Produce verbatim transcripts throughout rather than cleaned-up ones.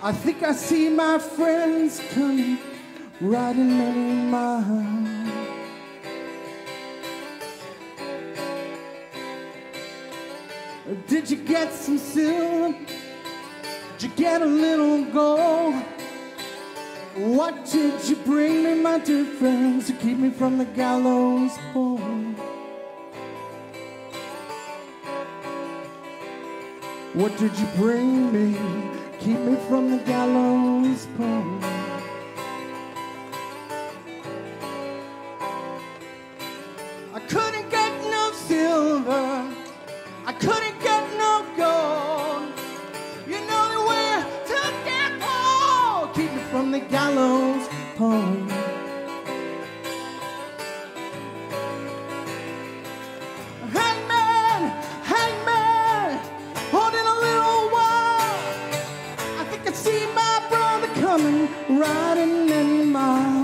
I think I see my friends coming, riding many miles. Did you get some silver? Did you get a little gold? What did you bring me, my dear friends, to keep me from the gallows pole? What did you bring me, keep me from the gallows pole? I couldn't get no silver, I couldn't get no gold. You know the way to get home, keep me from the gallows pole. Hangman, hangman, holding a little while. I think I see my brother coming, riding many miles.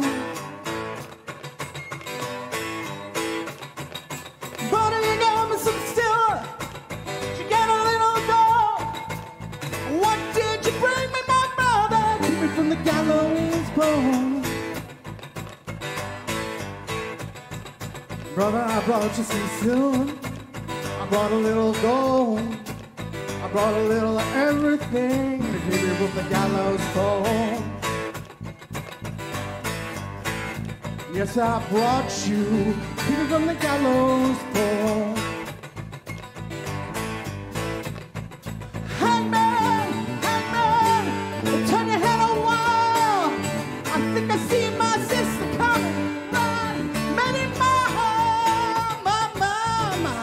Brother, you got me some silver, you got a little gold. What did you bring me, my brother? Keep me from the gallows pole. Brother, I brought you some silver, I brought a little gold, I brought a little of everything to keep me from the gallows pole. Yes, I brought you, keep me from the gallows pole. Hangman, hangman, turn your head a while. I think I see my sister coming, riding many miles, my, my, my.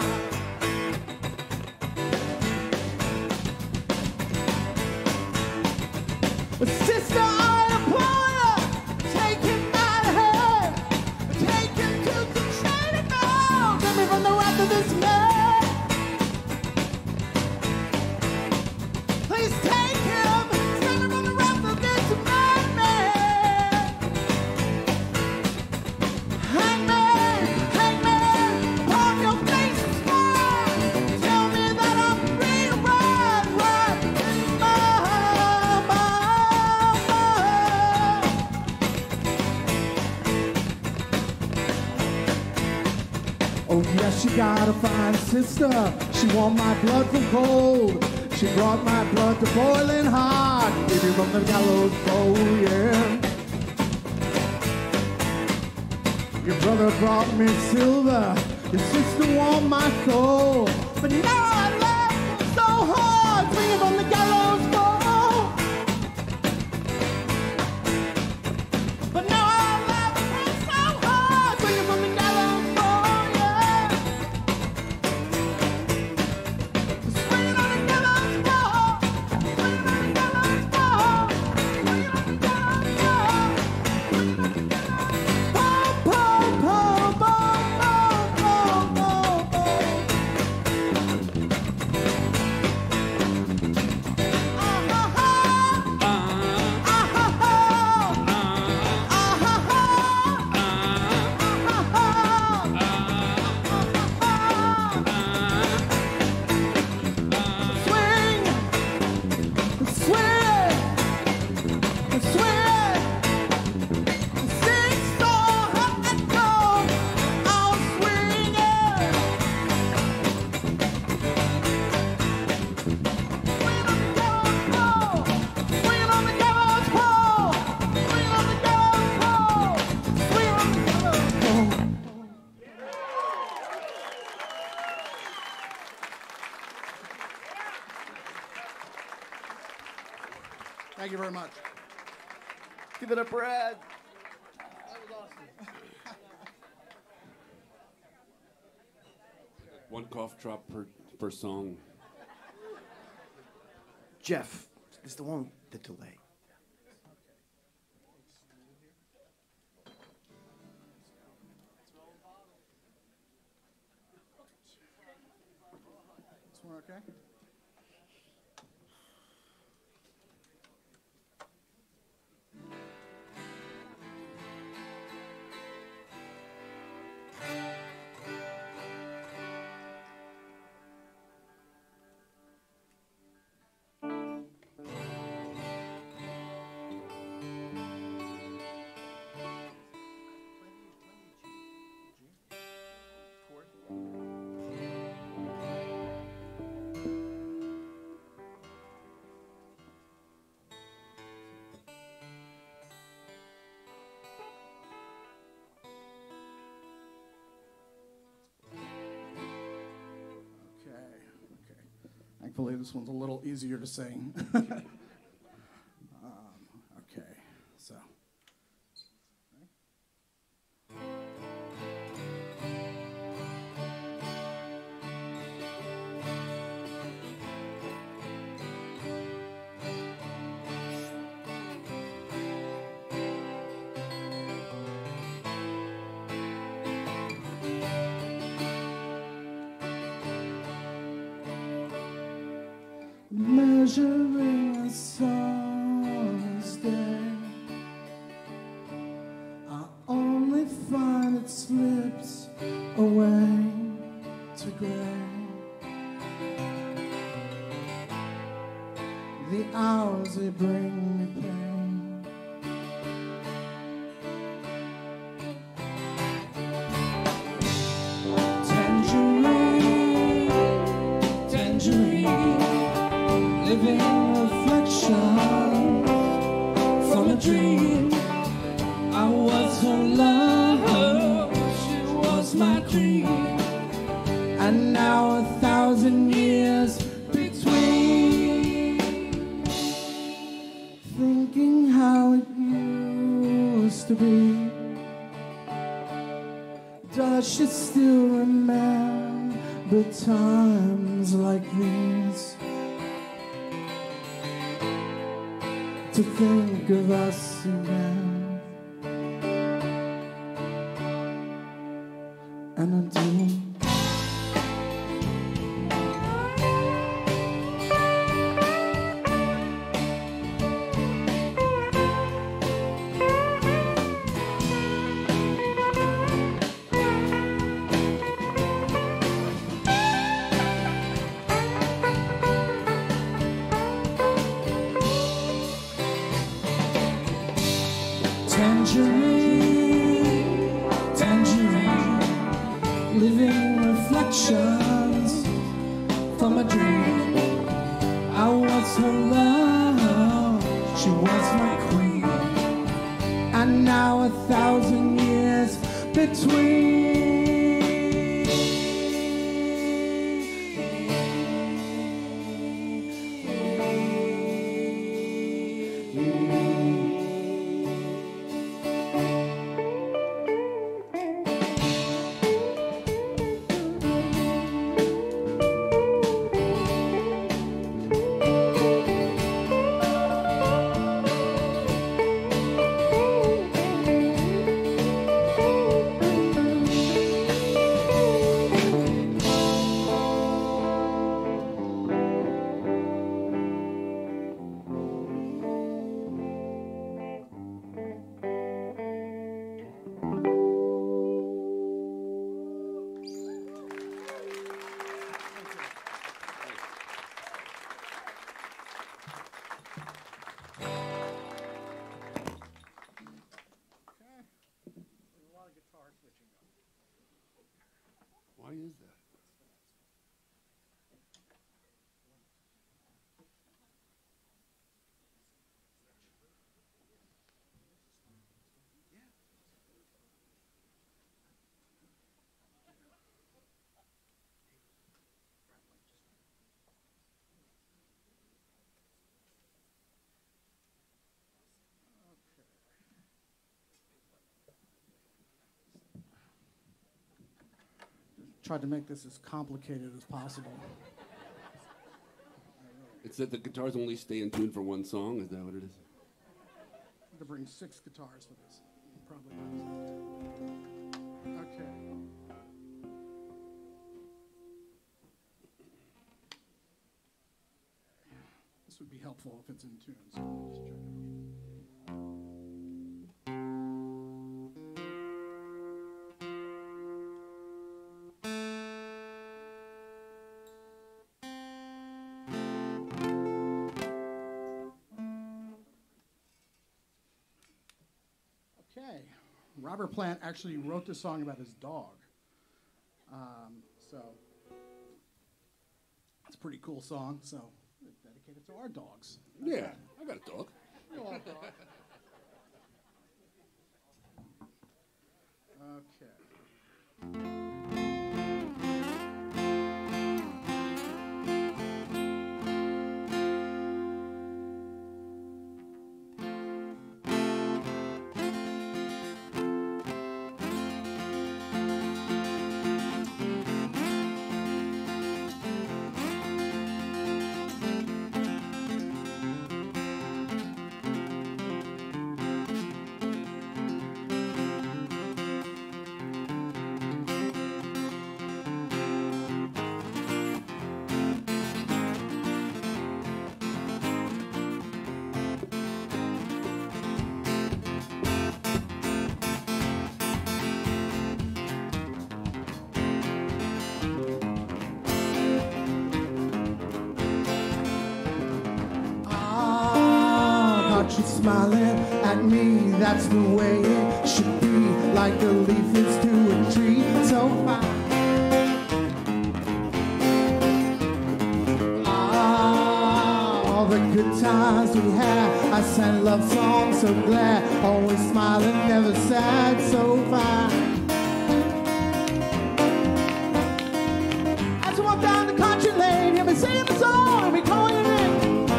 But sister, I implore you, take him by the hand, take him to the trading ground, get me from the wrath of this man. Please take him, save me from the wrath of this madman. Hangman, hangman, palm your face and smile. Tell me that I'm free to ride, ride in my, my, my. Oh yes, she got a fine sister. She won my blood from cold. She brought my blood to boiling hot. Keep me from the gallows pole, yeah. Your brother brought me silver. Your sister won my soul. But now I love so hard. Bring me from the gallows pole. But now I love so hard. Bring me from the gallows pole, yeah. Swing it on the gallows pole. Swing it on the gallows pole. Swing it on the gallows pole. Swing it on the gallows pole, pole, pole, pole, pole, pole, pole. Ah-ha-ha. Ah-ha-ha. Ah-ha-ha. Swing, swing, swing, sing song and go, I'll swing it. Swing on the gallows pole, swing on the gallows pole, swing on the gallows pole, swing on the gallows pole. Thank you very much. Give it up, Brad. One cough drop per, per song. Jeff is the one with the delay. This one okay? Thankfully, this one's a little easier to sing. um, okay, so. Measuring a summer's day, I only find it slips away to gray. The hours, they bring me pain. Tangerine, tangerine, living reflection from a dream. I was her love, she was my queen, and now a thousand years between. Thinking how it used to be, does she still remember times like these? To think of us again, and I do. Tangerine, tangerine, living reflections from a dream. I was her love, she was my queen, and now a thousand years between. Why is that? Tried to make this as complicated as possible. It's that the guitars only stay in tune for one song? Is that what it is? I had to bring six guitars for this. Probably not. Okay. This would be helpful if it's in tune. So let's check it out. Okay, Robert Plant actually wrote this song about his dog. Um, so it's a pretty cool song. So it's dedicated to our dogs. Yeah, I got a dog. You all have a dog. Okay. aren't you smiling at me? That's the way it should be, like the leaf is to a tree. So fine. All the good times we had, I sang love songs so glad, always smiling, never sad, so fine. As we walk down the country lane, hear me singing the song, and we calling it in.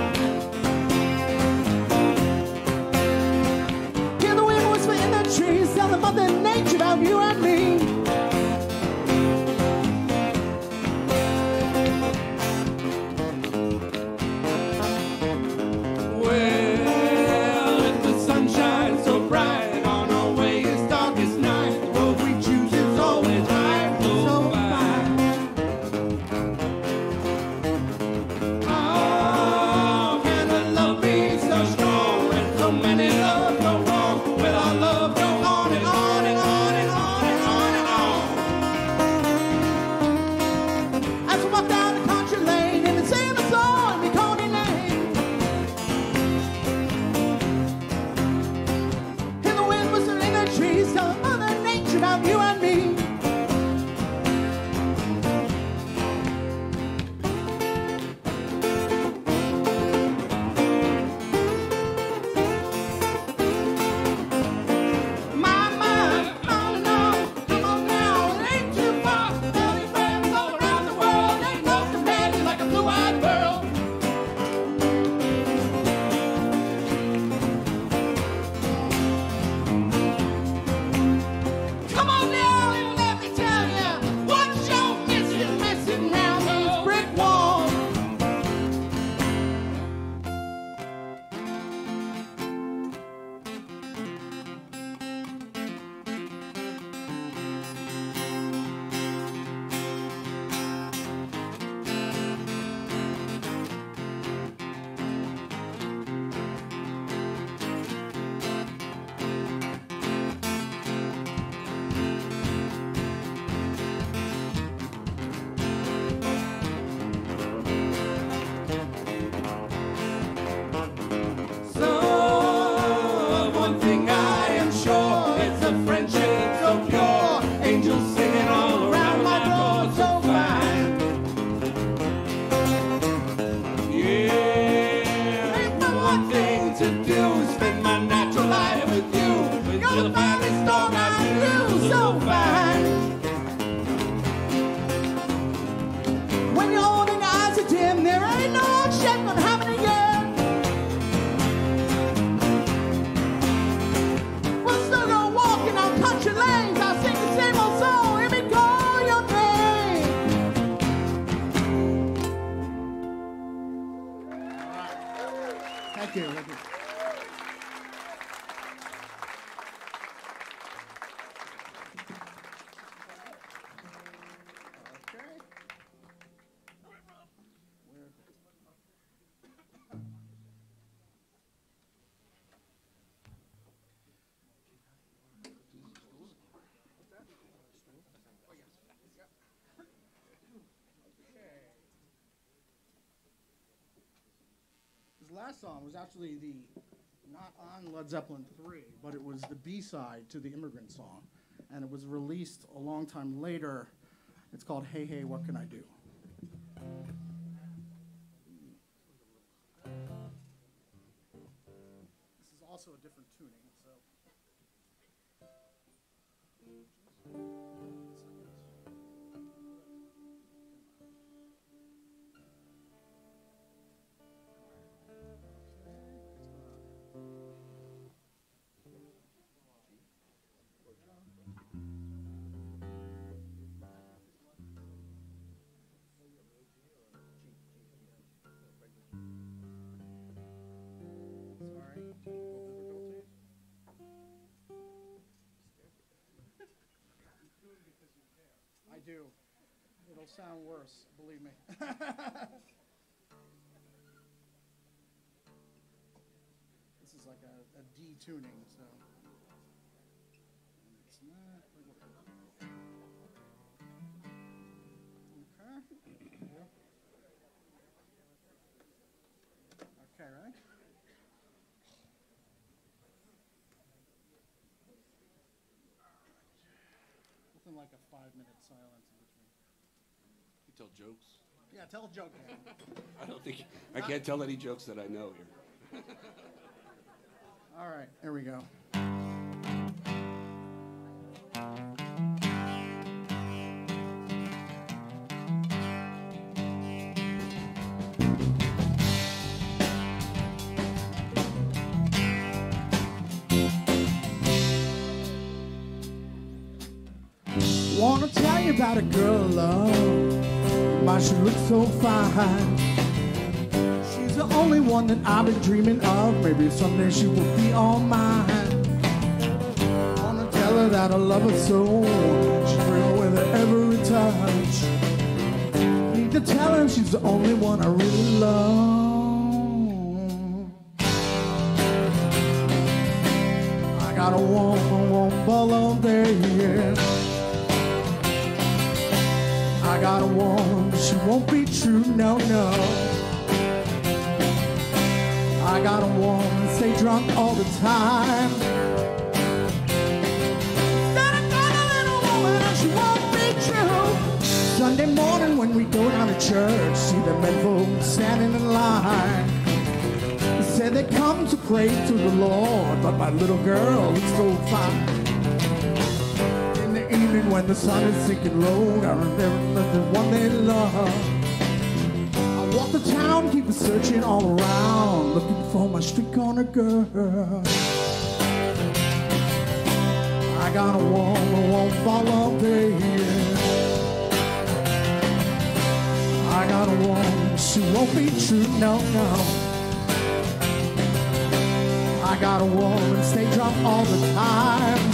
Hear the wind whisper in the trees, tell the mother nature about you and me. Last song was actually the not on Led Zeppelin three, but it was the B-side to the Immigrant Song, and it was released a long time later. It's called Hey Hey What Can I Do? This is also a different tuning, so. I do. It'll sound worse, believe me. This is like a, a D tuning, so. It's not. Okay. Okay, right? like a five-minute silence in between. You tell jokes. Yeah, tell a joke. I don't think I can't tell any jokes that I know here. All right, here we go. Wanna tell you about a girl I love. My, she looks so fine. She's the only one that I've been dreaming of. Maybe someday she will be all mine. Wanna tell her that I love her so. She's real with her every touch. Need to tell her she's the only one I really love. I got a woman, one ball all day, yeah. I got a woman, but she won't be true, no, no. I got a woman, stay drunk all the time. Then I got a little woman, and she won't be true. Sunday morning when we go down to church, see the men folks standing in line. They said they come to pray to the Lord, but my little girl looks so fine. Evening when the sun is sinking low, down there the one they love. I walk the town, keep searching all around, looking for my street corner girl. I got a woman, won't fall all day. I got a woman, she won't be true, no, no. I got a woman, stay drunk all the time.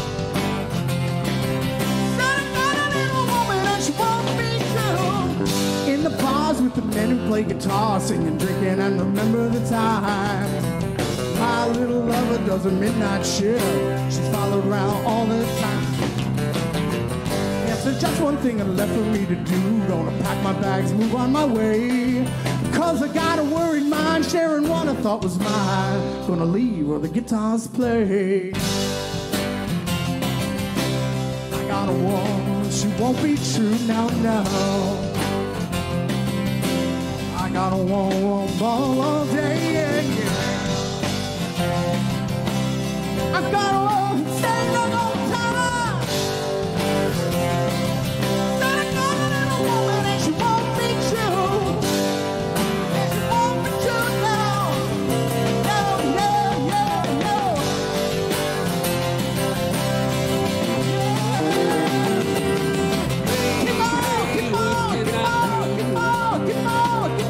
In the bars with the men who play guitar, singing, drinking, and remember the time. My little lover does a midnight shift. She's followed around all the time. Yes, there's just one thing left for me to do. Gonna pack my bags, move on my way. Cause I got a worried mind, sharing what I thought was mine. Gonna leave where the guitars play. I got a woman, she won't be true, no, no. I got a one, one ball all day, yeah, yeah. I got a one, stay a long time. Then I got a little woman and she won't be true. And she won't be true now. No, no, no, no. Keep on, keep on, keep on, keep on, keep on.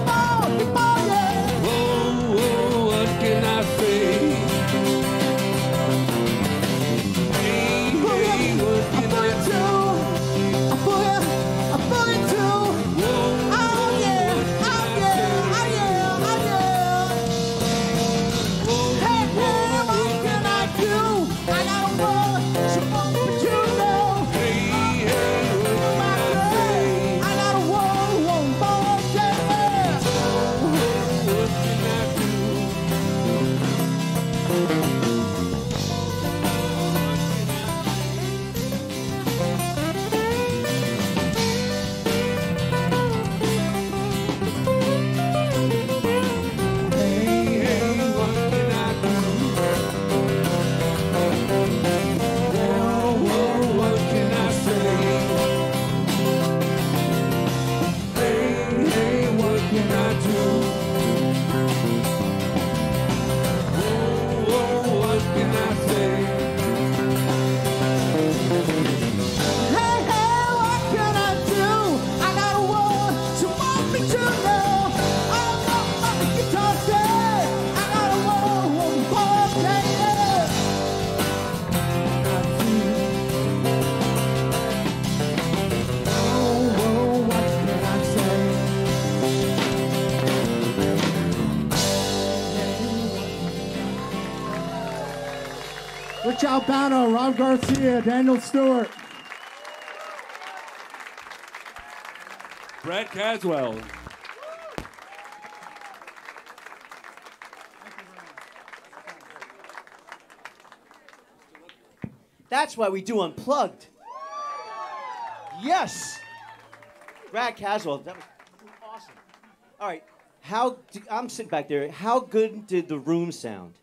Rich Albano, Rob Garcia, Daniel Stewart. Brad Caswell. That's why we do Unplugged. Yes. Brad Caswell. That was awesome. All right. How? d I'm sitting back there. How good did the room sound?